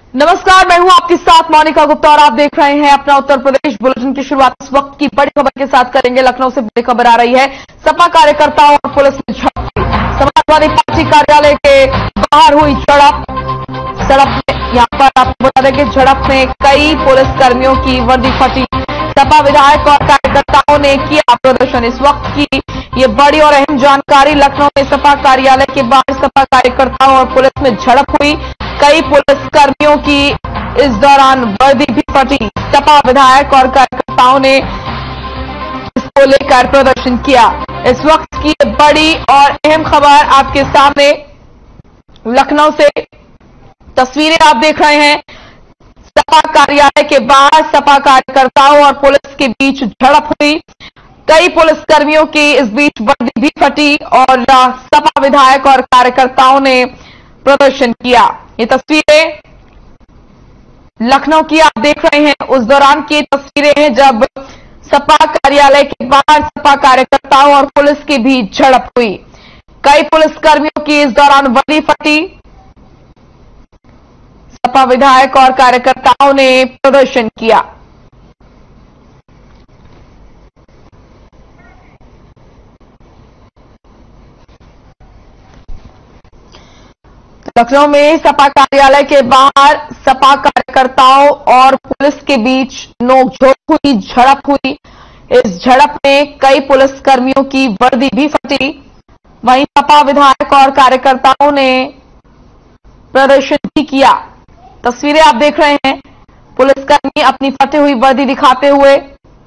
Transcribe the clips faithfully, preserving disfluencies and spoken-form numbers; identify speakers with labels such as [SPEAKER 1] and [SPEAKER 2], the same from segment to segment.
[SPEAKER 1] नमस्कार, मैं हूं आपके साथ मोनिका गुप्ता और आप देख रहे हैं अपना उत्तर प्रदेश बुलेटिन की शुरुआत इस वक्त की बड़ी खबर के साथ करेंगे। लखनऊ से बड़ी खबर आ रही है। सपा कार्यकर्ताओं और पुलिस में झड़प। समाजवादी पार्टी कार्यालय के बाहर हुई झड़प। सड़क में यहां पर आपको बता दें कि झड़प में कई पुलिसकर्मियों की वर्दी फटी। सपा विधायक और कार्यकर्ताओं ने किया प्रदर्शन। इस वक्त की ये बड़ी और अहम जानकारी। लखनऊ में सपा कार्यालय के बाहर सपा कार्यकर्ताओं और पुलिस में झड़प हुई। कई पुलिसकर्मियों की इस दौरान वर्दी भी फटी। सपा विधायक और कार्यकर्ताओं ने इसको लेकर प्रदर्शन किया। इस वक्त की बड़ी और अहम खबर आपके सामने लखनऊ से तस्वीरें आप देख रहे हैं। सपा कार्यालय के बाहर सपा कार्यकर्ताओं और पुलिस के बीच झड़प हुई। कई पुलिसकर्मियों की इस बीच वर्दी भी फटी और सपा विधायक और कार्यकर्ताओं ने प्रदर्शन किया। ये तस्वीरें लखनऊ की आप देख रहे हैं। उस दौरान की तस्वीरें हैं जब सपा कार्यालय के बाहर सपा कार्यकर्ताओं और पुलिस के बीच झड़प हुई। कई पुलिसकर्मियों की इस दौरान वर्दी फटी। सपा विधायक और कार्यकर्ताओं ने प्रदर्शन किया। लखनऊ में सपा कार्यालय के बाहर सपा कार्यकर्ताओं और पुलिस के बीच नोकझोंक हुई, झड़प हुई। इस झड़प में कई पुलिसकर्मियों की वर्दी भी फटी। वहीं सपा विधायक और कार्यकर्ताओं ने प्रदर्शन भी किया। तस्वीरें आप देख रहे हैं। पुलिसकर्मी अपनी फटी हुई वर्दी दिखाते हुए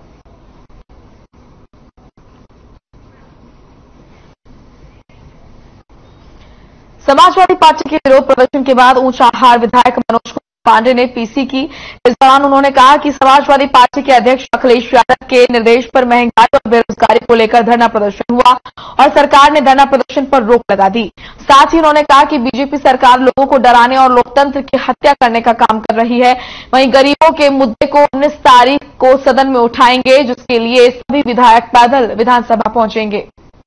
[SPEAKER 1] समाजवादी पार्टी के विरोध प्रदर्शन के बाद ऊंचाहार विधायक मनोज पांडे ने पीसी की। इस दौरान उन्होंने कहा कि समाजवादी पार्टी के अध्यक्ष अखिलेश यादव के निर्देश पर महंगाई और बेरोजगारी को लेकर धरना प्रदर्शन हुआ और सरकार ने धरना प्रदर्शन पर रोक लगा दी। साथ ही उन्होंने कहा कि बीजेपी सरकार लोगों को डराने और लोकतंत्र की हत्या करने का काम कर रही है। वहीं गरीबों के मुद्दे को उन्नीस तारीख को सदन में उठाएंगे, जिसके लिए सभी विधायक पैदल विधानसभा पहुंचेंगे।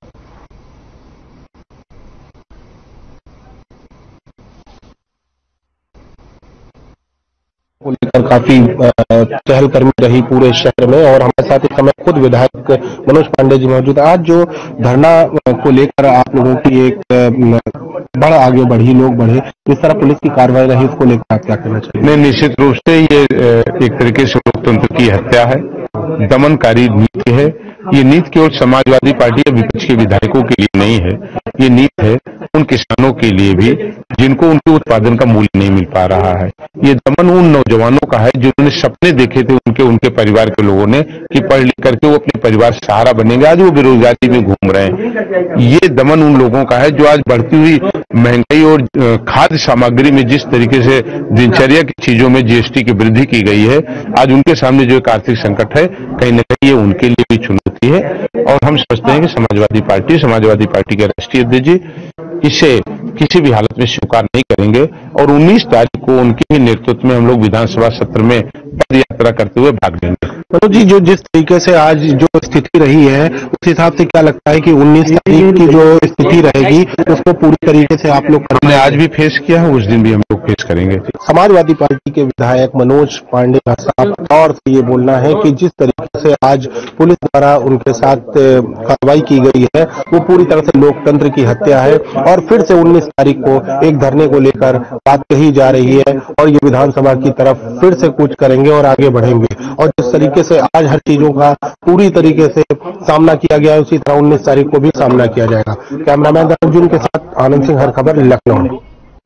[SPEAKER 2] को लेकर काफी चहलकदमी रही पूरे शहर में और हमारे साथ इस समय खुद विधायक मनोज पांडे जी मौजूद। आज जो धरना को लेकर आप लोगों की एक बड़ा आगे बढ़ी, लोग बढ़े, जिस तरह पुलिस की कार्रवाई रही, उसको लेकर आप क्या कहना चाहिए?
[SPEAKER 3] नहीं, निश्चित रूप से ये एक तरीके से लोकतंत्र की हत्या है, दमनकारी नीति है। ये नीति केवल समाजवादी पार्टी या विपक्ष के विधायकों के लिए नहीं है, ये नीति है उन किसानों के लिए भी जिनको उनके उत्पादन का मूल्य नहीं मिल पा रहा है। ये दमन उन नौजवानों का है जिन्होंने सपने देखे थे उनके उनके परिवार के लोगों ने कि पढ़ लिख करके वो अपने परिवार से सहारा बनेंगे, आज वो बेरोजगारी में घूम रहे हैं। ये दमन उन लोगों का है जो आज बढ़ती हुई महंगाई और खाद्य सामग्री में जिस तरीके से दिनचर्या की चीजों में जीएसटी की वृद्धि की गई है, आज उनके सामने जो एक आर्थिक संकट है, कहीं न कहीं ये उनके लिए भी चुनौती है। और हम समझते हैं कि समाजवादी पार्टी समाजवादी पार्टी के राष्ट्रीय अध्यक्ष जी इसे किसी भी हालत में स्वीकार नहीं करेंगे और उन्नीस तारीख को उनके ही नेतृत्व में हम लोग विधानसभा सत्र में पद यात्रा करते हुए भाग लेंगे।
[SPEAKER 2] मनोज जी, जो जिस तरीके से आज जो स्थिति रही है, उस हिसाब से क्या लगता है कि उन्नीस तारीख की जो स्थिति रहेगी उसको पूरी तरीके से आप लोग
[SPEAKER 3] हमने आज भी फेस किया है, उस दिन भी हम लोग फेस करेंगे।
[SPEAKER 2] समाजवादी पार्टी के विधायक मनोज पांडे का साफ तौर से ये बोलना है कि जिस तरीके से आज पुलिस द्वारा उनके साथ कार्रवाई की गई है वो पूरी तरह से लोकतंत्र की हत्या है और फिर से उन्नीस तारीख को एक धरने को लेकर बात कही जा रही है और ये विधानसभा की तरफ फिर से कूच करेंगे और आगे बढ़ेंगे। और जिस तरीके से आज हर चीजों का पूरी तरीके से सामना किया गया है, उसी तरह उन्नीस तारीख को भी सामना किया जाएगा। कैमरामैन अर्जुन के साथ आनंद सिंह, हर खबर, लखनऊ।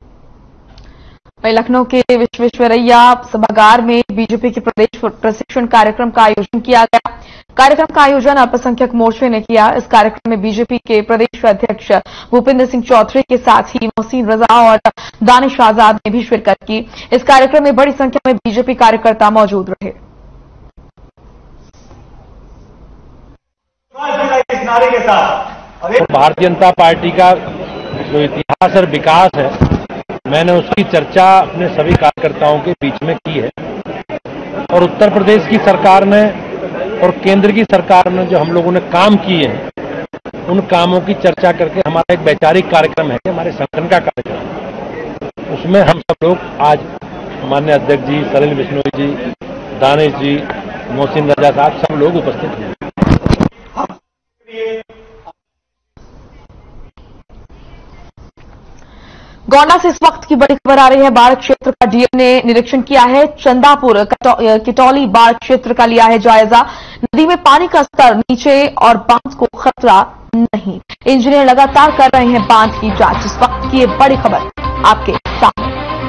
[SPEAKER 1] लखनऊ के विश्वेश्वरैया सभागार में बीजेपी के प्रदेश प्रशिक्षण कार्यक्रम का आयोजन किया गया। कार्यक्रम का आयोजन अल्पसंख्यक मोर्चे ने किया। इस कार्यक्रम में बीजेपी के प्रदेश अध्यक्ष भूपेंद्र सिंह चौधरी के साथ ही मोहसिन रजा और दानिश आजाद ने भी शिरकत की। इस कार्यक्रम में बड़ी संख्या में बीजेपी कार्यकर्ता मौजूद रहे।
[SPEAKER 4] भारतीय जनता पार्टी का जो इतिहास और विकास है, मैंने उसकी चर्चा अपने सभी कार्यकर्ताओं के बीच में की है और उत्तर प्रदेश की सरकार ने और केंद्र की सरकार ने जो हम लोगों ने काम किए हैं उन कामों की चर्चा करके हमारा एक वैचारिक कार्यक्रम है, हमारे संगठन का कार्यक्रम, उसमें हम सब लोग आज माननीय अध्यक्ष जी, सलिल बिश्नोई जी, दानिश जी, मोहसिन रजा साहब, सब लोग उपस्थित हैं।
[SPEAKER 1] गोंडा से इस वक्त की बड़ी खबर आ रही है। बाढ़ क्षेत्र का डीएम ने निरीक्षण किया है। चंदापुर किटौली बाढ़ क्षेत्र का लिया है जायजा। नदी में पानी का स्तर नीचे और बांध को खतरा नहीं। इंजीनियर लगातार कर रहे हैं बांध की जांच। इस वक्त की ये बड़ी खबर आपके सामने।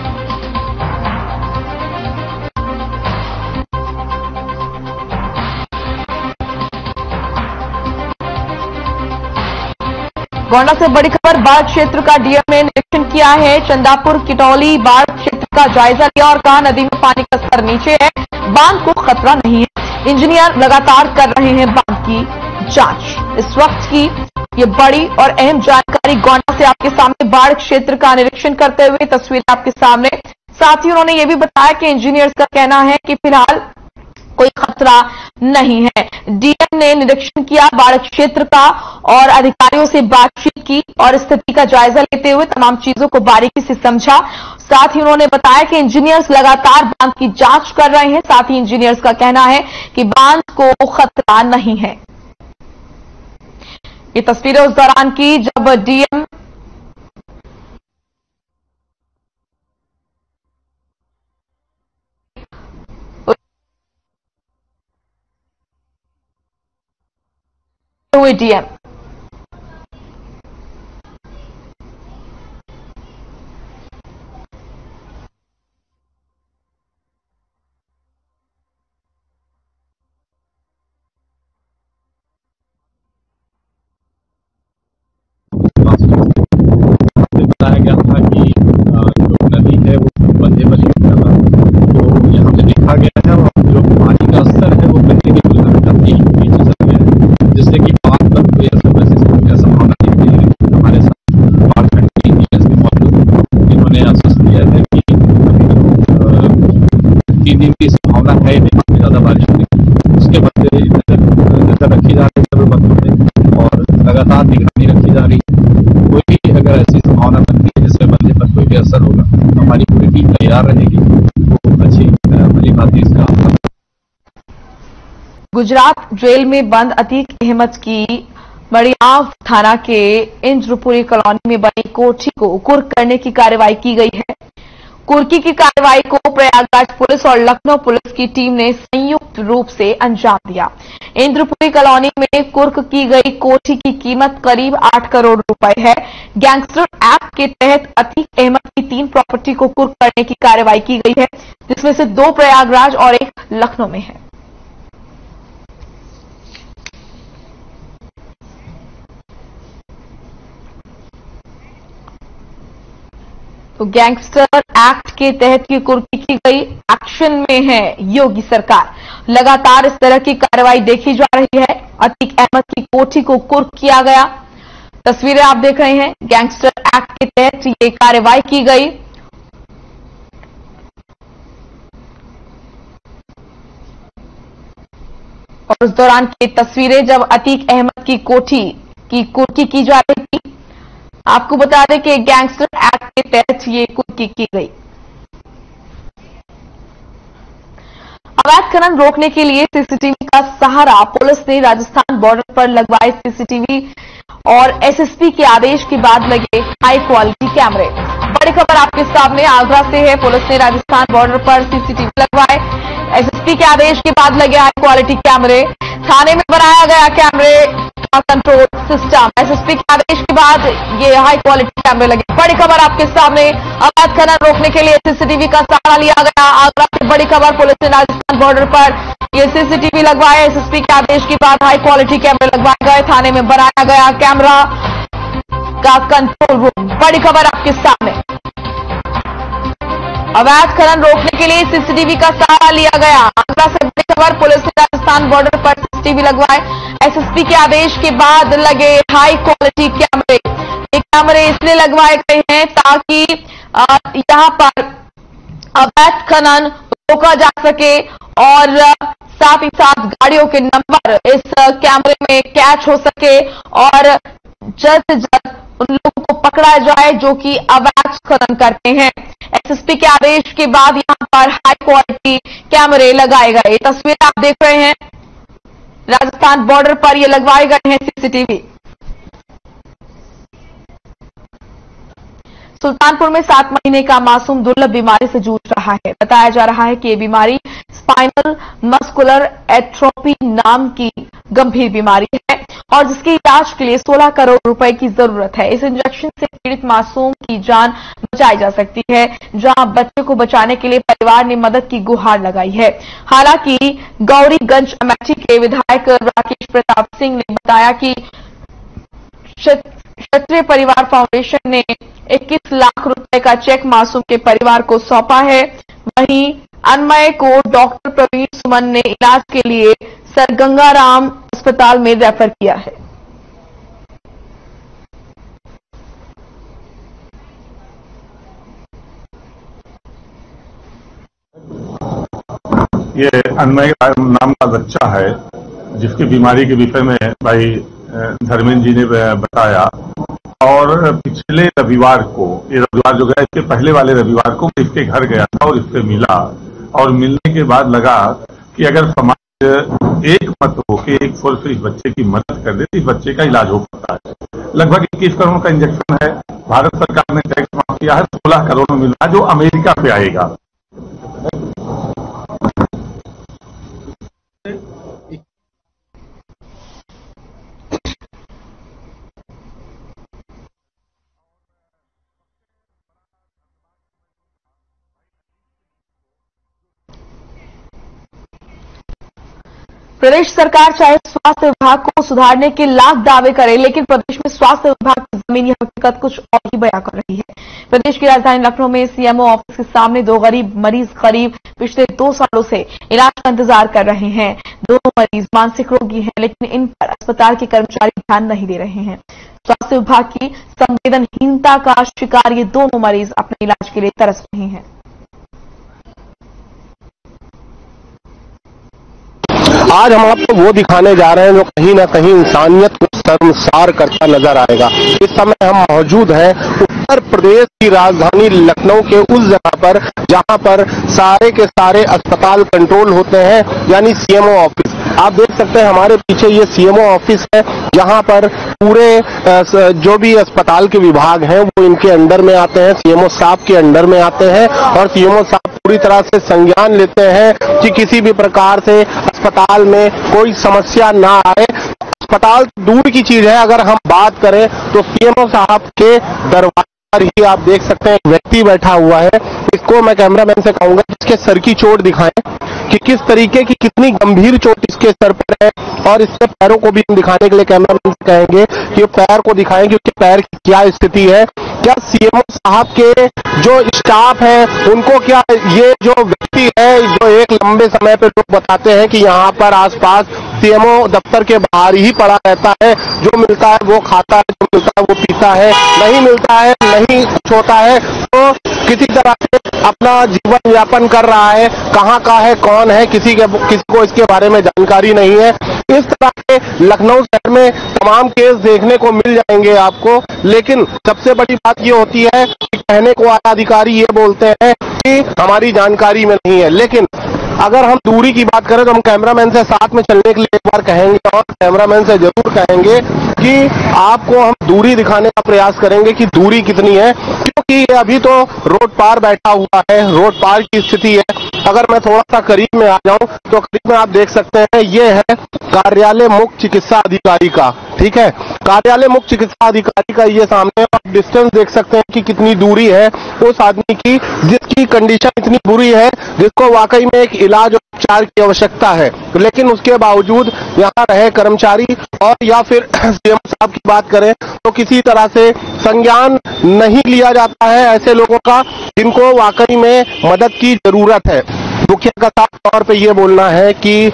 [SPEAKER 1] गोंडा से बड़ी खबर, बाढ़ क्षेत्र का डीएम ने निरीक्षण किया है। चंदापुर किटौली बाढ़ क्षेत्र का जायजा लिया और कहा नदी में पानी का स्तर नीचे है, बांध को खतरा नहीं है। इंजीनियर लगातार कर रहे हैं बांध की जांच। इस वक्त की ये बड़ी और अहम जानकारी गोंडा से आपके सामने। बाढ़ क्षेत्र का निरीक्षण करते हुए तस्वीरें आपके सामने। साथ ही उन्होंने ये भी बताया कि इंजीनियर्स का कहना है कि फिलहाल कोई खतरा नहीं है। डीएम ने निरीक्षण किया बाढ़ क्षेत्र का और अधिकारियों से बातचीत की और स्थिति का जायजा लेते हुए तमाम चीजों को बारीकी से समझा। साथ ही उन्होंने बताया कि इंजीनियर्स लगातार बांध की जांच कर रहे हैं। साथ ही इंजीनियर्स का कहना है कि बांध को खतरा नहीं है। ये तस्वीरें उस दौरान की जब डीएम हुए डीएम
[SPEAKER 5] बताया गया था कि जो नदी है वो बंधे पर तो यहाँ पे देखा गया है और जो पानी का स्तर है वो बंधे की तुलना काफी नीचे चल गया है, जिससे कि बाढ़ तक कोई असर वैसे संभावना नहीं है। हमारे साथ बाढ़ के इंजीनियर्स भी मौजूद, इन्होंने आश्वास दिया है कि तीन दिन की संभावना है नहीं ज्यादा बारिश होने की। उसके बाद नजर रखी जा रही है सभी बातों में और लगातार निगरानी रखी जा रही है। कोई भी अगर ऐसी संभावना बनती है जिससे बंदे पर कोई भी असर होगा तो हमारी पूरी टीम तैयार रहेगी। वो अच्छी भली भांति इसका
[SPEAKER 1] गुजरात जेल में बंद अतीक अहमद की मड़ियाव थाना के इंद्रपुरी कॉलोनी में बनी कोठी को कुर्क करने की कार्रवाई की गई है। कुर्की की कार्रवाई को प्रयागराज पुलिस और लखनऊ पुलिस की टीम ने संयुक्त रूप से अंजाम दिया। इंद्रपुरी कॉलोनी में कुर्क की गई कोठी की कीमत करीब आठ करोड़ रुपए है। गैंगस्टर एक्ट के तहत अतीक अहमद की तीन प्रॉपर्टी को कुर्क करने की कार्रवाई की गई है, जिसमें से दो प्रयागराज और एक लखनऊ में है। तो गैंगस्टर एक्ट के तहत की कुर्की की गई एक्शन में है योगी सरकार। लगातार इस तरह की कार्रवाई देखी जा रही है। अतीक अहमद की कोठी को कुर्क किया गया। तस्वीरें आप देख रहे हैं। गैंगस्टर एक्ट के तहत ये कार्रवाई की गई। और उस दौरान की तस्वीरें जब अतीक अहमद की कोठी की कुर्की की जा रही थी। आपको बता दें कि गैंगस्टर एक्ट के तहत ये कुर्की की गई। अवैध खनन रोकने के लिए सीसीटीवी का सहारा पुलिस ने राजस्थान बॉर्डर पर लगवाए सीसीटीवी और एसएसपी के आदेश के बाद लगे हाई क्वालिटी कैमरे। बड़ी खबर आपके सामने आगरा से है। पुलिस ने राजस्थान बॉर्डर पर सीसीटीवी लगवाए। एसएसपी के आदेश के बाद लगे हाई क्वालिटी कैमरे। थाने में बनाया गया कैमरे का कंट्रोल सिस्टम। एसएसपी के आदेश के बाद ये हाई क्वालिटी कैमरे लगे। बड़ी खबर आपके सामने, अवैध खनन रोकने के लिए सीसीटीवी का सहारा लिया गया। आगरा से बड़ी खबर, पुलिस ने राजस्थान बॉर्डर पर ये सीसीटीवी लगवाए। एसएसपी के आदेश के बाद हाई क्वालिटी कैमरे लगवाए गए। थाने में बनाया गया कैमरा का कंट्रोल रूम। बड़ी खबर आपके सामने, अवैध खनन रोकने के लिए सीसीटीवी का सहारा लिया गया। आगरा से बड़ी खबर, पुलिस ने राजस्थान बॉर्डर पर सीसीटीवी लगवाए। एसएसपी के आदेश के बाद लगे हाई क्वालिटी कैमरे। ये कैमरे इसलिए लगवाए गए हैं ताकि यहां पर अवैध खनन रोका जा सके और साथ ही साथ गाड़ियों के नंबर इस कैमरे में कैच हो सके और जल्द से जल्द उन लोगों को पकड़ा जाए जो कि अवैध खनन करते हैं। एसएसपी के आदेश के बाद यहां पर हाई क्वालिटी कैमरे लगाए गए। तस्वीरें आप देख रहे हैं, राजस्थान बॉर्डर पर ये लगवाए गए हैं सीसीटीवी। सुल्तानपुर में सात महीने का मासूम दुर्लभ बीमारी से जूझ रहा है। बताया जा रहा है कि ये बीमारी स्पाइनल मस्कुलर एट्रोफी नाम की गंभीर बीमारी है और जिसके इलाज के लिए सोलह करोड़ रुपए की जरूरत है। इस इंजेक्शन से पीड़ित मासूम की जान बचाई जा सकती है, जहां बच्चे को बचाने के लिए परिवार ने मदद की गुहार लगाई है। हालांकि गौरीगंज अमेठी के विधायक राकेश प्रताप सिंह ने बताया कि क्षत्रिय परिवार फाउंडेशन ने इक्कीस लाख रुपए का चेक मासूम के परिवार को सौंपा है। वहीं अनमय को डॉक्टर प्रवीण सुमन ने इलाज के लिए सर गंगाराम अस्पताल में रेफर किया है।
[SPEAKER 6] ये अनमय नाम का बच्चा है जिसकी बीमारी के विषय में भाई धर्मेंद्र जी ने बताया और पिछले रविवार को, ये रविवार जो गया इसके पहले वाले रविवार को इसके घर गया था और इससे मिला और मिलने के बाद लगा कि अगर समाज एक मत हो कि एक फोर्स इस बच्चे की मदद कर दे तो इस बच्चे का इलाज हो सकता है। लगभग इक्कीस करोड़ का इंजेक्शन है, भारत सरकार ने टैक्स माफ किया है, सोलह करोड़ में मिल रहा है जो अमेरिका से आएगा।
[SPEAKER 1] प्रदेश सरकार चाहे स्वास्थ्य विभाग को सुधारने के लाख दावे करे, लेकिन प्रदेश में स्वास्थ्य विभाग की जमीनी हकीकत कुछ और ही बयां कर रही है। प्रदेश की राजधानी लखनऊ में सीएमओ ऑफिस के सामने दो गरीब मरीज करीब पिछले दो सालों से इलाज का इंतजार कर रहे हैं। दोनों मरीज मानसिक रोगी हैं, लेकिन इन पर अस्पताल के कर्मचारी ध्यान नहीं दे रहे हैं। स्वास्थ्य विभाग की संवेदनहीनता का शिकार ये दोनों मरीज अपने इलाज के लिए तरस रहे हैं।
[SPEAKER 2] आज हम आपको वो दिखाने जा रहे हैं जो कहीं ना कहीं इंसानियत को शर्मसार करता नजर आएगा। इस समय हम मौजूद हैं उत्तर प्रदेश की राजधानी लखनऊ के उस जगह पर जहां पर सारे के सारे अस्पताल कंट्रोल होते हैं, यानी सीएमओ ऑफिस। आप देख सकते हैं हमारे पीछे ये सीएमओ ऑफिस है, जहां पर पूरे जो भी अस्पताल के विभाग हैं वो इनके अंडर में आते हैं, सीएमओ साहब के अंडर में आते हैं और सीएमओ साहब पूरी तरह से संज्ञान लेते हैं कि किसी भी प्रकार से अस्पताल में कोई समस्या ना आए। अस्पताल दूर की चीज है, अगर हम बात करें तो सीएमओ साहब के दरबार पर ही आप देख सकते हैं एक व्यक्ति बैठा हुआ है। इसको मैं कैमरामैन से कहूंगा इसके सर की चोट दिखाएं कि किस तरीके की कितनी गंभीर चोट इसके सर पर है, और इसके पैरों को भी हम दिखाने के लिए कैमरामैन से कहेंगे कि पैर को दिखाएं कि उसके पैर की क्या स्थिति है। क्या सीएमओ साहब के जो स्टाफ है उनको क्या ये जो व्यक्ति है जो एक लंबे समय पे लोग बताते हैं कि यहाँ पर आसपास सीएमओ दफ्तर के बाहर ही पड़ा रहता है, जो मिलता है वो खाता है, जो मिलता है वो पीता है, नहीं मिलता है नहीं कुछ होता है, तो किसी तरह से अपना जीवन यापन कर रहा है, कहाँ का है कौन है किसी के किसी को इसके बारे में जानकारी नहीं है। इस तरह के लखनऊ शहर में तमाम केस देखने को मिल जाएंगे आपको, लेकिन सबसे बड़ी बात ये होती है कि कहने को आया अधिकारी ये बोलते हैं कि हमारी जानकारी में नहीं है। लेकिन अगर हम दूरी की बात करें तो हम कैमरामैन से साथ में चलने के लिए एक बार कहेंगे और कैमरामैन से जरूर कहेंगे कि आपको हम दूरी दिखाने का प्रयास करेंगे कि दूरी कितनी है, क्योंकि ये अभी तो रोड पार बैठा हुआ है, रोड पार की स्थिति है। अगर मैं थोड़ा सा करीब में आ जाऊं तो करीब में आप देख सकते हैं ये है कार्यालय मुख्य चिकित्सा अधिकारी का, ठीक है, कार्यालय मुख्य चिकित्सा अधिकारी का ये सामने आप डिस्टेंस देख सकते हैं कि कितनी दूरी है उस आदमी की जिसकी कंडीशन इतनी बुरी है, जिसको वाकई में एक इलाज और उपचार की आवश्यकता है, लेकिन उसके बावजूद यहाँ रहे कर्मचारी और या फिर सीएम साहब की बात करें तो किसी तरह से संज्ञान नहीं लिया जाता है ऐसे लोगों का जिनको वाकई में मदद की जरूरत है। मुख्य का साफ तौर पे ये बोलना है कि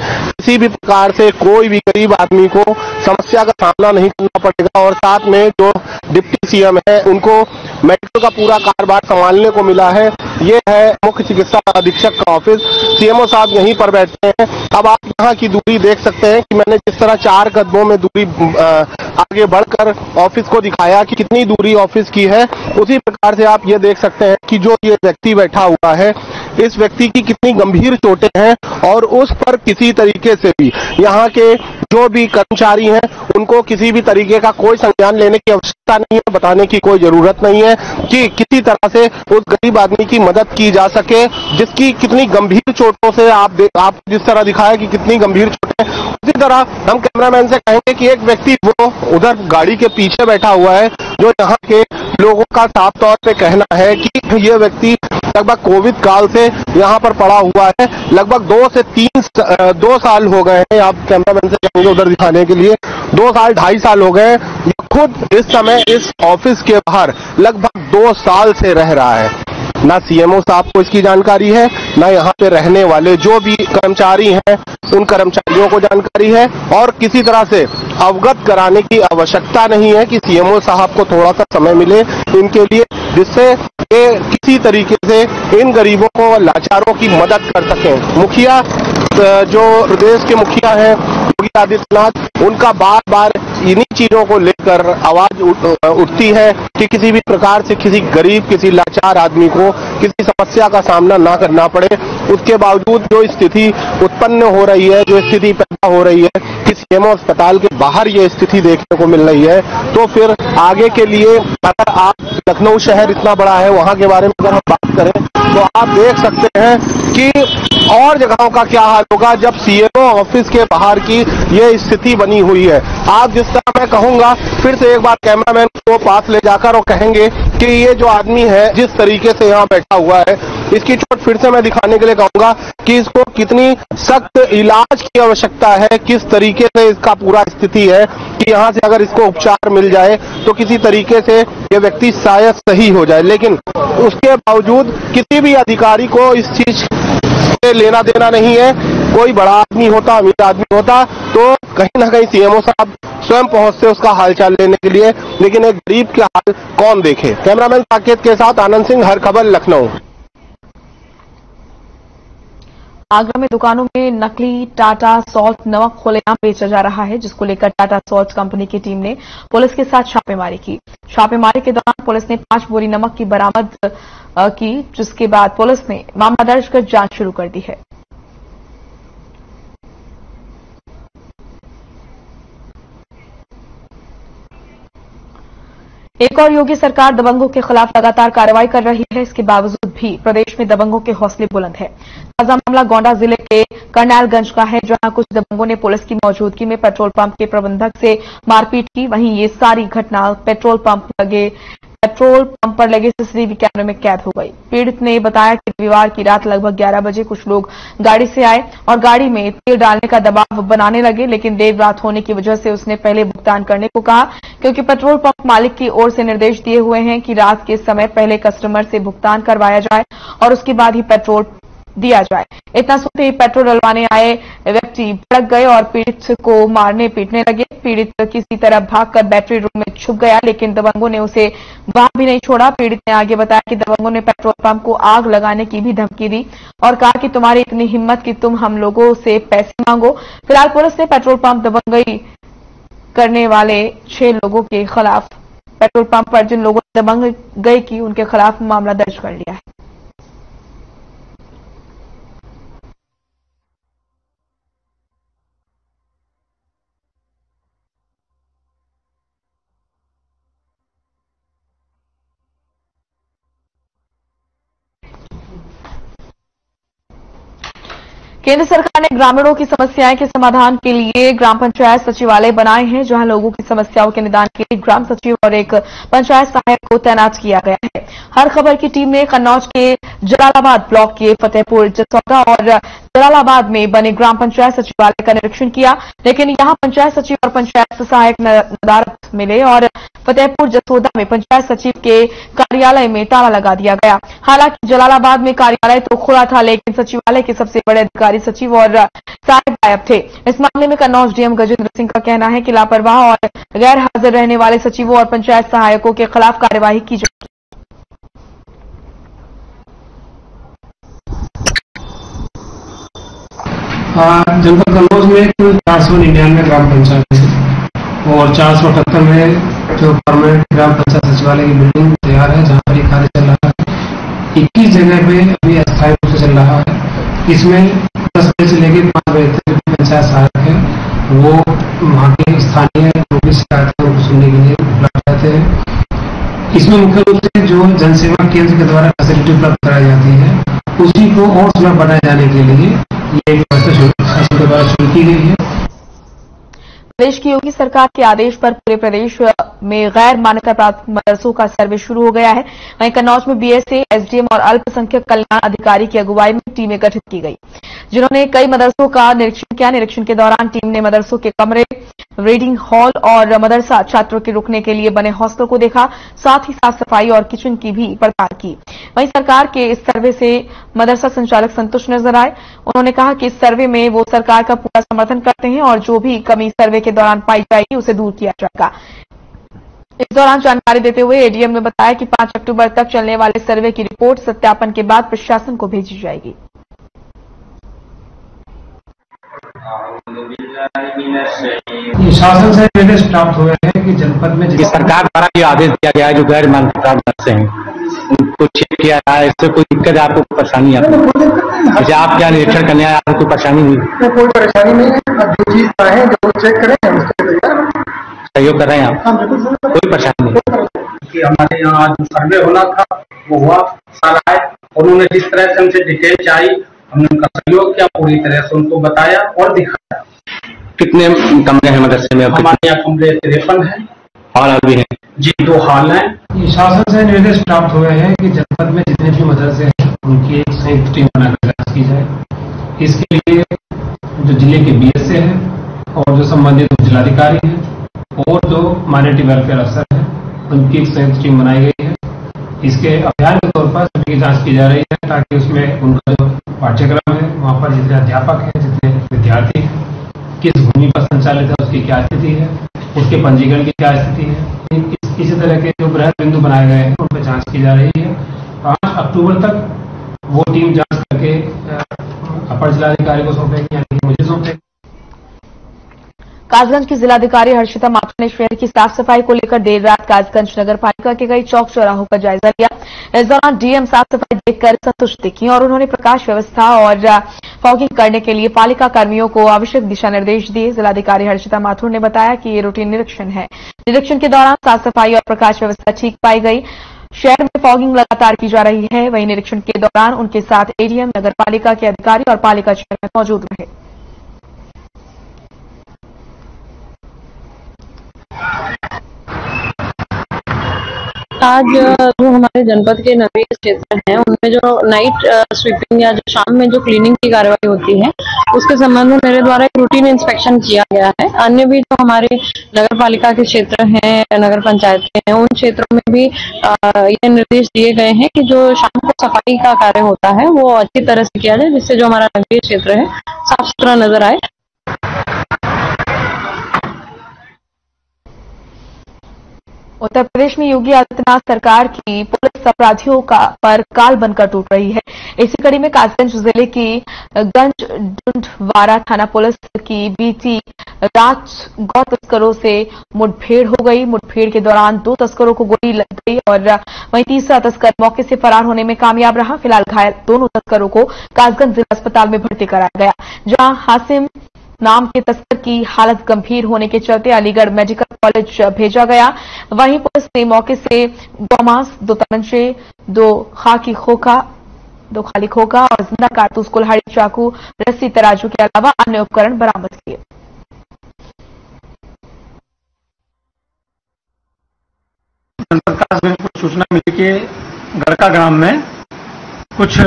[SPEAKER 2] किसी भी प्रकार से कोई भी गरीब आदमी को समस्या का सामना नहीं करना पड़ेगा। और साथ में जो डिप्टी सीएम है उनको मेडिकल का पूरा कारोबार संभालने को मिला है। ये है मुख्य चिकित्सा अधीक्षक का ऑफिस। सीएमओ साहब यहीं पर बैठते हैं। अब आप यहाँ की दूरी देख सकते हैं कि मैंने जिस तरह चार कदमों में दूरी आगे बढ़कर ऑफिस को दिखाया कि कितनी दूरी ऑफिस की है, उसी प्रकार से आप ये देख सकते हैं कि जो ये व्यक्ति बैठा हुआ है, इस व्यक्ति की कितनी गंभीर चोटें हैं और उस पर किसी तरीके से भी यहाँ के जो भी कर्मचारी हैं उनको किसी भी तरीके का कोई संज्ञान लेने की आवश्यकता नहीं है, बताने की कोई जरूरत नहीं है कि किसी तरह से उस गरीब आदमी की मदद की जा सके जिसकी कितनी गंभीर चोटों से आप आप जिस तरह दिखाया कि कितनी गंभीर चोटें, उसी तरह हम कैमरामैन से कहेंगे कि एक व्यक्ति वो उधर गाड़ी के पीछे बैठा हुआ है, जो यहाँ के लोगों का साफ तौर पे कहना है कि ये व्यक्ति लगभग कोविड काल से यहाँ पर पड़ा हुआ है। लगभग दो से तीन दो साल हो गए हैं, आप कैमरामैन से कहेंगे उधर दिखाने के लिए, दो साल ढाई साल हो गए हैं। खुद इस समय इस ऑफिस के बाहर लगभग दो साल से रह रहा है। ना सीएमओ साहब को इसकी जानकारी है, ना यहाँ पे रहने वाले जो भी कर्मचारी हैं उन कर्मचारियों को जानकारी है, और किसी तरह से अवगत कराने की आवश्यकता नहीं है कि सीएमओ साहब को थोड़ा सा समय मिले इनके लिए, जिससे ये किसी तरीके से इन गरीबों को, लाचारों की मदद कर सकें। मुखिया जो प्रदेश के मुखिया हैं योगी आदित्यनाथ, उनका बार बार इन्हीं चीजों को लेकर आवाज उठती है कि किसी भी प्रकार से किसी गरीब, किसी लाचार आदमी को किसी समस्या का सामना ना करना पड़े। उसके बावजूद जो स्थिति उत्पन्न हो रही है, जो स्थिति पैदा हो रही है कि सीएमओ अस्पताल के बाहर ये स्थिति देखने को मिल रही है, तो फिर आगे के लिए अगर आप लखनऊ शहर इतना बड़ा है, वहां के बारे में अगर हम बात करें तो आप देख सकते हैं कि और जगहों का क्या हाल होगा जब सीएमओ ऑफिस के बाहर की ये स्थिति बनी हुई है। आप जिस तरह मैं कहूंगा, फिर से एक बार कैमरामैन को पास ले जाकर और कहेंगे कि ये जो आदमी है जिस तरीके से यहाँ बैठा हुआ है, इसकी चोट फिर से मैं दिखाने के लिए कहूंगा कि इसको कितनी सख्त इलाज की आवश्यकता है, किस तरीके से इसका पूरा स्थिति है कि यहाँ से अगर इसको उपचार मिल जाए तो किसी तरीके से ये व्यक्ति शायद सही हो जाए। लेकिन उसके बावजूद किसी भी अधिकारी को इस चीज से लेना देना नहीं है। कोई बड़ा आदमी होता, अमीर आदमी होता तो कहीं ना कहीं सीएमओ साहब स्वयं पहुंचते उसका हालचाल लेने के लिए, लेकिन एक गरीब का हाल कौन देखे। कैमरामैन साकेत के साथ आनंद सिंह, हर खबर, लखनऊ।
[SPEAKER 1] आगरा में दुकानों में नकली टाटा सॉल्ट नमक खुलेआम बेचा जा रहा है, जिसको लेकर टाटा सॉल्ट कंपनी की टीम ने पुलिस के साथ छापेमारी की। छापेमारी के दौरान पुलिस ने पांच बोरी नमक की बरामद की, जिसके बाद पुलिस ने मामला दर्ज कर जांच शुरू कर दी है। एक और योगी सरकार दबंगों के खिलाफ लगातार कार्रवाई कर रही है। इसके बावजूद भी प्रदेश में दबंगों के हौसले बुलंद है। ताजा मामला गोंडा जिले के करनैलगंज का है, जहां कुछ दबंगों ने पुलिस की मौजूदगी में पेट्रोल पंप के प्रबंधक से मारपीट की। वहीं ये सारी घटना पेट्रोल पंप लगे पेट्रोल पंप पर लगे सीसीटीवी कैमरे में कैद हो गई। पीड़ित ने बताया कि रविवार की रात लगभग ग्यारह बजे कुछ लोग गाड़ी से आए और गाड़ी में तेल डालने का दबाव बनाने लगे, लेकिन देर रात होने की वजह से उसने पहले भुगतान करने को कहा, क्योंकि पेट्रोल पंप मालिक की ओर से निर्देश दिए हुए हैं कि रात के समय पहले कस्टमर से भुगतान करवाया जाए और उसके बाद ही पेट्रोल दिया जाए। इतना सुनते ही पेट्रोल डलवाने आए व्यक्ति भड़क गए और पीड़ित को मारने पीटने लगे। पीड़ित किसी तरह भागकर बैटरी रूम में छुप गया, लेकिन दबंगों ने उसे वहां भी नहीं छोड़ा। पीड़ित ने आगे बताया कि दबंगों ने पेट्रोल पंप को आग लगाने की भी धमकी दी और कहा कि तुम्हारी इतनी हिम्मत कि तुम हम लोगों से पैसे मांगो। फिलहाल पुलिस ने पेट्रोल पंप दबंगई करने वाले छह लोगों के खिलाफ, पेट्रोल पंप पर जिन लोगों ने दबंगई की उनके खिलाफ मामला दर्ज कर लिया है। केंद्र सरकार ने ग्रामीणों की समस्याएं के समाधान के लिए ग्राम पंचायत सचिवालय बनाए हैं, जहां लोगों की समस्याओं के निदान के लिए ग्राम सचिव और एक पंचायत सहायक को तैनात किया गया है। हर खबर की टीम ने कन्नौज के जलालाबाद ब्लॉक के फतेहपुर जसौदा और जलालाबाद में बने ग्राम पंचायत सचिवालय का निरीक्षण किया, लेकिन यहां पंचायत सचिव और पंचायत सहायक नदारद मिले और फतेहपुर जसोदा में पंचायत सचिव के कार्यालय में ताला लगा दिया गया। हालांकि जलालाबाद में कार्यालय तो खुला था, लेकिन सचिवालय के सबसे बड़े अधिकारी सचिव और सारे गायब थे। इस मामले में कन्नौज डीएम गजेंद्र सिंह का कहना है कि लापरवाह और गैर हाजिर रहने वाले सचिवों और पंचायत सहायकों के खिलाफ कार्यवाही की जाएगी।
[SPEAKER 7] जनपद कन्नौज में कुल चार सौ निन्यानवे ग्राम पंचायत है और चार सौ अठहत्तर में जो परमानेंट ग्राम पंचायत सचिवालय की बिल्डिंग तैयार है, जहां पर ये कार्य चल रहा है। इक्कीस जगह पे अभी अस्थायी रूप से चल रहा है। इसमें दस बजे से लेकर पांच बजे तक पंचायत सहायक है, वो वहाँ के स्थानीय जो भी शिकायतें उनको सुनने के लिए उपलब्ध रहते हैं। इसमें मुख्य रूप से जो जनसेवा केंद्र के द्वारा फैसिलिटी उपलब्ध कराई जाती है, उसी को और सुलभ बनाए जाने के लिए ये एक व्यवस्था शासन के द्वारा शुरू की गई है।
[SPEAKER 1] प्रदेश की योगी सरकार के आदेश पर पूरे प्रदेश में गैर मान्यता प्राप्त मदरसों का सर्वे शुरू हो गया है। वहीं कन्नौज में बीएसए, एसडीएम और अल्पसंख्यक कल्याण अधिकारी की अगुवाई में टीमें गठित की गई, जिन्होंने कई मदरसों का निरीक्षण किया। निरीक्षण के दौरान टीम ने मदरसों के कमरे, रीडिंग हॉल और मदरसा छात्रों के रुकने के लिए बने हॉस्टलों को देखा, साथ ही साफ सफाई और किचन की भी पड़ताल की। वहीं सरकार के इस सर्वे से मदरसा संचालक संतुष्ट नजर आए। उन्होंने कहा कि इस सर्वे में वो सरकार का पूरा समर्थन करते हैं और जो भी कमी सर्वे के दौरान पाई जाएगी उसे दूर किया जाएगा। इस दौरान जानकारी देते हुए एडीएम ने बताया कि पांच अक्टूबर तक चलने वाले सर्वे की रिपोर्ट सत्यापन के बाद प्रशासन को भेजी जाएगी।
[SPEAKER 7] शासन से निर्देश प्राप्त हुए हैं कि जनपद में
[SPEAKER 8] सरकार द्वारा ये आदेश दिया गया है, जो गैर मान्यता प्राप्त मदरसे हैं उनको चेक किया है। इससे कोई दिक्कत, आपको परेशानी आती है? जैसे आप क्या निरीक्षण करने आए, आपको कोई परेशानी हुई?
[SPEAKER 9] कोई परेशानी नहीं है। जो चीज चाहे जो चेक करें
[SPEAKER 8] सहयोग कर रहे हैं आप, कोई परेशानी नहीं।
[SPEAKER 9] कि हमारे यहाँ आज सर्वे होना था वो हुआ सारा है। उन्होंने जिस तरह से हमसे डिटेल चाहिए हमने उनका सहयोग किया, पूरी तरह से उनको बताया और दिखाया।
[SPEAKER 8] कितने कमरे हैं मदरसे में?
[SPEAKER 9] हमारे यहाँ कमरे तिरपन है,
[SPEAKER 8] हॉल भी है
[SPEAKER 9] जी, दो हॉल हैं।
[SPEAKER 7] शासन से निर्देश प्राप्त हुए हैं कि जनपद में जितने भी मदरसे हैं उनकी एक संयुक्त टीम बनाकर जांच की जाए। इसके लिए जो जिले के बीएसए हैं और जो संबंधित जिलाधिकारी हैं और जो माइनॉरिटी वेलफेयर अफसर हैं, उनकी एक संयुक्त टीम बनाई गई है। इसके अभियान के तौर पर सभी की जांच की जा रही है, ताकि उसमें उनका जो पाठ्यक्रम है, वहाँ पर जितने अध्यापक हैं, जितने विद्यार्थी हैं, किस भूमि पर संचालित है, उसकी क्या स्थिति है, उसके पंजीकरण की क्या स्थिति है, इस, इसी तरह के जो बृहद बिंदु बनाए गए हैं उन पर जांच की जा रही है। पांच अक्टूबर तक वो टीम जांच करके अपर जिलाधिकारी को सौंपेगी, यानी मुझे सौंपेगी।
[SPEAKER 1] कासगंज की जिलाधिकारी हर्षिता माथुर ने शहर की साफ सफाई को लेकर देर रात कासगंज नगर पालिका के कई चौक चौराहों का जायजा लिया। इस दौरान डीएम साफ सफाई देखकर संतुष्ट दिखी और उन्होंने प्रकाश व्यवस्था और फॉगिंग करने के लिए पालिका कर्मियों को आवश्यक दिशा निर्देश दिए। जिलाधिकारी हर्षिता माथुर ने बताया कि ये रूटीन निरीक्षण है। निरीक्षण के दौरान साफ सफाई और प्रकाश व्यवस्था ठीक पाई गई। शहर में फॉगिंग लगातार की जा रही है। वहीं निरीक्षण के दौरान उनके साथ एडीएम, नगर पालिका के अधिकारी और पालिका चेयरमैन मौजूद रहे।
[SPEAKER 10] आज जो हमारे जनपद के नगरीय क्षेत्र हैं उनमें जो नाइट स्वीपिंग या जो शाम में जो क्लीनिंग की कार्रवाई होती है उसके संबंध में मेरे द्वारा एक रूटीन इंस्पेक्शन किया गया है। अन्य भी जो हमारे नगर पालिका के क्षेत्र हैं, नगर पंचायत के हैं, उन क्षेत्रों में भी ये निर्देश दिए गए हैं कि जो शाम को सफाई का कार्य होता है वो अच्छी तरह से किया जाए, जिससे जो हमारा नगरीय क्षेत्र है साफ सुथरा नजर आए।
[SPEAKER 1] उत्तर प्रदेश में योगी आदित्यनाथ सरकार की पुलिस अपराधियों का पर काल बनकर टूट रही है। इसी कड़ी में कासगंज जिले की गंज डुंडवारा थाना पुलिस की बीती रात गौ तस्करों से मुठभेड़ हो गई। मुठभेड़ के दौरान दो तस्करों को गोली लग गई और वहीं तीसरा तस्कर मौके से फरार होने में कामयाब रहा। फिलहाल घायल दोनों तस्करों को कासगंज जिला अस्पताल में भर्ती कराया गया, जहां हासिम नाम के तस्कर की हालत गंभीर होने के चलते अलीगढ़ मेडिकल कॉलेज भेजा गया। वहीं पुलिस ने मौके से गौमांस, दो तमंचे, दो खाकी खोखा दो खाली खोखा और जिंदा कारतूस, कुल्हाड़ी, चाकू, रस्सी, तराजू के अलावा अन्य उपकरण बरामद किए।
[SPEAKER 9] जनपद कुछ सूचना मिली कि गड़का ग्राम में कुछ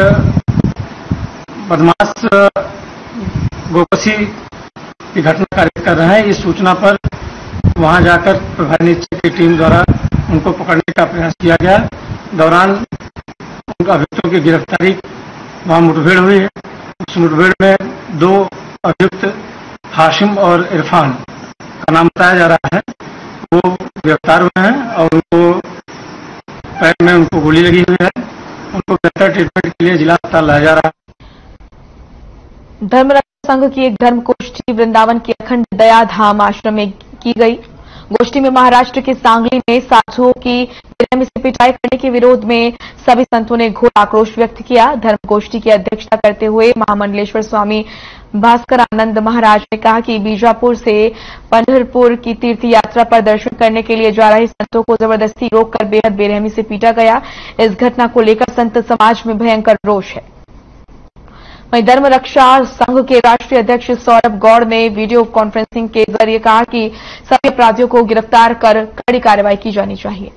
[SPEAKER 9] बदमाश गोकशी की घटना कार्य कर रहे हैं। इस सूचना पर वहां जाकर प्रभारी निरीक्षक की टीम द्वारा उनको पकड़ने का प्रयास किया गया। दौरान उनका अभियुक्तों की गिरफ्तारी वहां मुठभेड़ हुई है। उस मुठभेड़ में दो अभियुक्त हाशिम और इरफान का नाम बताया जा रहा है, वो गिरफ्तार हुए हैं और उनको पैर में उनको गोली लगी हुई है। उनको बेहतर ट्रीटमेंट के लिए जिला अस्पताल लाया जा रहा है।
[SPEAKER 1] धर्म रक्षा संघ की एक धर्म गोष्ठी वृंदावन के अखंड दया धाम आश्रम में की गई। गोष्ठी में महाराष्ट्र के सांगली में साधुओं की बेरहमी से पिटाई करने के विरोध में सभी संतों ने घोर आक्रोश व्यक्त किया। धर्म गोष्ठी की अध्यक्षता करते हुए महामंडलेश्वर स्वामी भास्कर आनंद महाराज ने कहा कि बीजापुर से पंढरपुर की तीर्थ यात्रा पर दर्शन करने के लिए जा रहे संतों को जबरदस्ती रोककर बेहद बेरहमी से पीटा गया। इस घटना को लेकर संत समाज में भयंकर रोष है। वहीं धर्म रक्षा संघ के राष्ट्रीय अध्यक्ष सौरभ गौड़ ने वीडियो कॉन्फ्रेंसिंग के जरिए कहा कि सभी अपराधियों को गिरफ्तार कर कड़ी कार्रवाई की जानी चाहिए।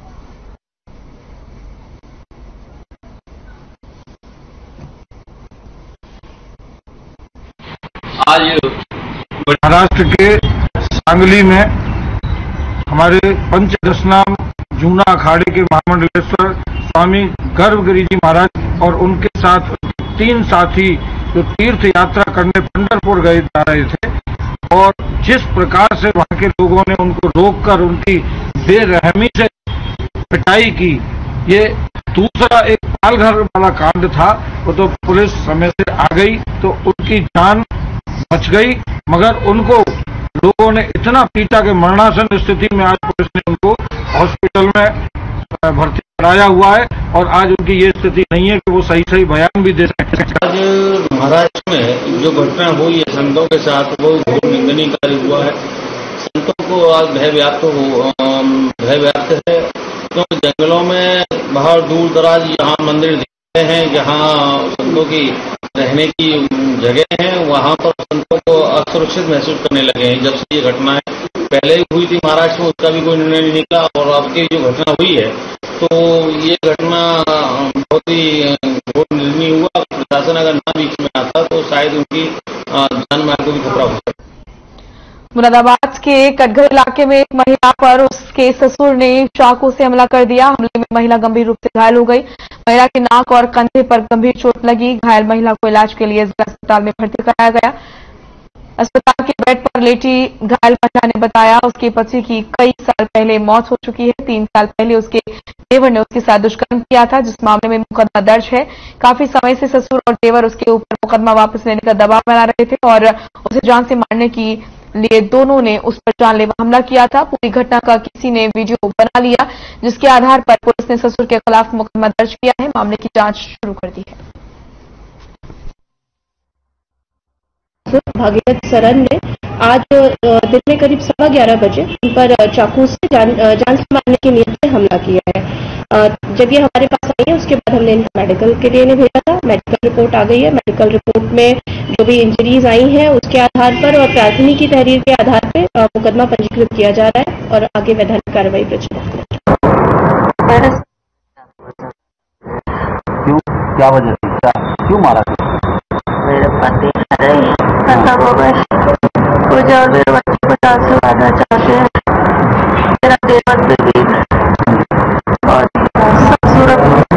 [SPEAKER 4] आज महाराष्ट्र के सांगली में हमारे पंचदशनाम जूना अखाड़े के महामंडलेश्वर स्वामी गर्भगिरी जी महाराज और उनके साथ तीन साथी जो तीर्थ यात्रा करने पंढरपुर गए जा रहे थे और जिस प्रकार से वहां के लोगों ने उनको रोककर उनकी बेरहमी से पिटाई की, ये दूसरा एक पालघर वाला कांड था। वो तो पुलिस समय से आ गई तो उनकी जान बच गई, मगर उनको लोगों ने इतना पीटा कि मरणासन स्थिति में आज पुलिस ने उनको हॉस्पिटल में भर्ती कराया हुआ है और आज उनकी ये स्थिति नहीं है कि वो सही सही बयान भी दे सकें।
[SPEAKER 11] आज महाराष्ट्र में जो घटना हुई है संतों के साथ वो घोर निंदनीय कार्य हुआ है। संतों को आज भय व्याप्त हो भय व्याप्त है क्योंकि तो जंगलों में बाहर दूर दराज यहाँ मंदिर दिखते हैं, जहाँ संतों की रहने की जगह है, वहाँ पर संतों को असुरक्षित महसूस करने लगे हैं। जब से ये घटना है, पहले ही हुई थी महाराष्ट्र में, उसका भी कोई निर्णय नहीं निकला और अब की जो घटना हुई है तो ये घटना बहुत ही घोर निंदनीय हुआ। प्रशासन अगर ना बीच में आता तो शायद उनकी जान माल को भी खतरा हो सकता।
[SPEAKER 1] मुरादाबाद के कटघर इलाके में एक महिला पर उसके ससुर ने चाकू से हमला कर दिया। हमले में महिला गंभीर रूप से घायल हो गई। महिला के नाक और कंधे पर गंभीर चोट लगी। घायल महिला को इलाज के लिए जिला अस्पताल में भर्ती कराया गया। अस्पताल के बेड पर लेटी घायल महिला ने बताया उसके पति की कई साल पहले मौत हो चुकी है। तीन साल पहले उसके देवर ने उसके साथ दुष्कर्म किया था, जिस मामले में मुकदमा दर्ज है। काफी समय से ससुर और देवर उसके ऊपर मुकदमा वापस लेने का दबाव बना रहे थे और उसे जान से मारने की लिए दोनों ने उस पर जानलेवा हमला किया था। पूरी घटना का किसी ने वीडियो बना लिया, जिसके आधार पर पुलिस ने ससुर के खिलाफ मुकदमा दर्ज किया है। मामले की जांच शुरू कर दी है।
[SPEAKER 12] भागीरथ सरन ने आज दिन में करीब सवा ग्यारह बजे उन पर चाकू से जान, जान से मारने की नीयत से हमला किया है। जब ये हमारे पास आई है उसके बाद हमने इनको मेडिकल के लिए भेजा था। मेडिकल रिपोर्ट आ गई है। मेडिकल रिपोर्ट में जो भी इंजरीज आई हैं उसके आधार पर और प्राथमिक की तहरीर के आधार पर मुकदमा पंजीकृत किया जा रहा है और आगे वैधानिक कार्रवाई प्रचलित है।
[SPEAKER 13] क्यों क्या वजह थी, क्यों मारा?
[SPEAKER 14] मेरे पति खत्म हो गए, मुझे और मेरे बच्चे को जान से मारना चाहते हैं। मेरा देवर भी और ससुर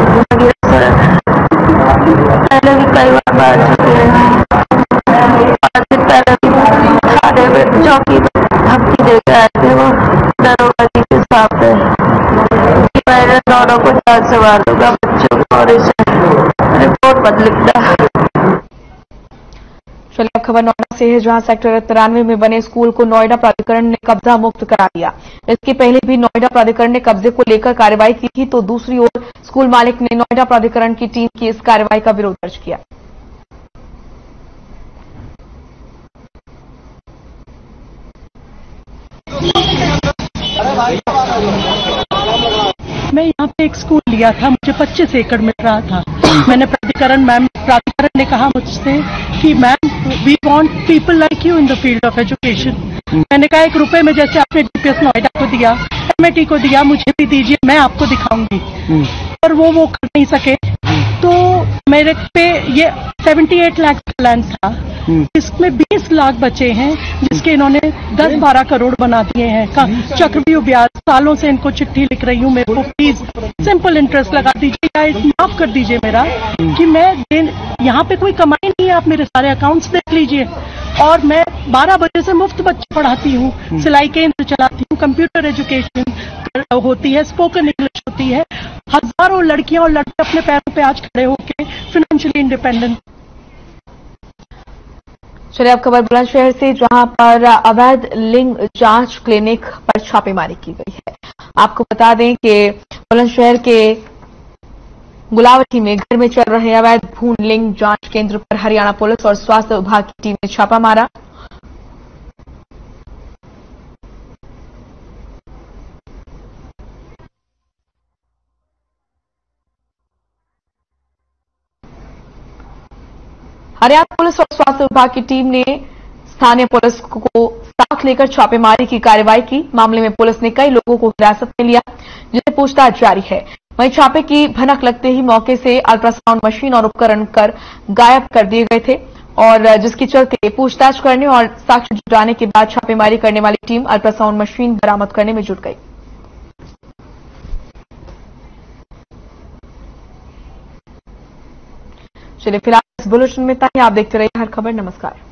[SPEAKER 14] पहले भी कई बार मार चुके हैं। पाँच दिन पहले भी थाने में चौकी में धमकी दे के आए थे वो दरोगा जी के सामने। मैंने दोनों को जान से मार दूंगा, बच्चों को और इसे रिपोर्ट मत लिखना।
[SPEAKER 1] चलिए खबर नोएडा से है, जहां सेक्टर तिरानवे में बने स्कूल को नोएडा प्राधिकरण ने कब्जा मुक्त करा दिया। इसके पहले भी नोएडा प्राधिकरण ने कब्जे को लेकर कार्रवाई की थी, तो दूसरी ओर स्कूल मालिक ने नोएडा प्राधिकरण की टीम की इस कार्रवाई का विरोध दर्ज किया।
[SPEAKER 15] मैं यहाँ पे एक स्कूल लिया था, मुझे पच्चीस एकड़ मिल रहा था। मैंने प्राधिकरण मैम प्राधिकरण ने कहा मुझसे कि ma'am we want people like you in the field of education. मैंने कहा एक रुपए में जैसे आपने डीपीएस नोएडा को दिया, एमएटी को दिया, मुझे भी दीजिए, मैं आपको दिखाऊंगी। और वो वो कर नहीं सके, तो मेरे पे ये अठहत्तर लाख का लैंड था। इसमें बीस लाख बचे हैं जिसके इन्होंने दस बारह करोड़ बना दिए हैं। चक्रवृद्धि ब्याज सालों से इनको चिट्ठी लिख रही हूँ, मेरे को प्लीज सिंपल इंटरेस्ट लगा दीजिए या माफ कर दीजिए मेरा कि मैं यहाँ पे कोई कमाई नहीं है, आप मेरे सारे अकाउंट्स देख लीजिए। और मैं बारह बजे से मुफ्त बच्चे पढ़ाती हूँ, सिलाई केंद्र चलाती हूँ, कंप्यूटर एजुकेशन होती है, स्पोकन इंग्लिश होती है। हजारों लड़कियां और लड़के अपने पैरों पे आज खड़े होकर फाइनेंशियली इंडिपेंडेंट।
[SPEAKER 1] चलिए अब खबर बुलंदशहर से, जहां पर अवैध लिंग जांच क्लिनिक पर छापेमारी की गई है। आपको बता दें कि बुलंदशहर के गुलावटी में घर में चल रहे अवैध भ्रूण लिंग जांच केंद्र पर हरियाणा पुलिस और स्वास्थ्य विभाग की टीम ने छापा मारा। हरियाणा पुलिस और स्वास्थ्य विभाग की टीम ने स्थानीय पुलिस को साथ लेकर छापेमारी की कार्रवाई की। मामले में पुलिस ने कई लोगों को हिरासत में लिया, जिससे पूछताछ जारी है। वहीं छापे की भनक लगते ही मौके से अल्ट्रासाउंड मशीन और उपकरण कर गायब कर दिए गए थे, और जिसके चलते पूछताछ करने और साक्ष्य जुटाने के बाद छापेमारी करने वाली टीम अल्ट्रासाउंड मशीन बरामद करने में जुट गई। चलिए फिलहाल इस बुलेटिन में इतना ही। आप देखते रहिए हर खबर। नमस्कार।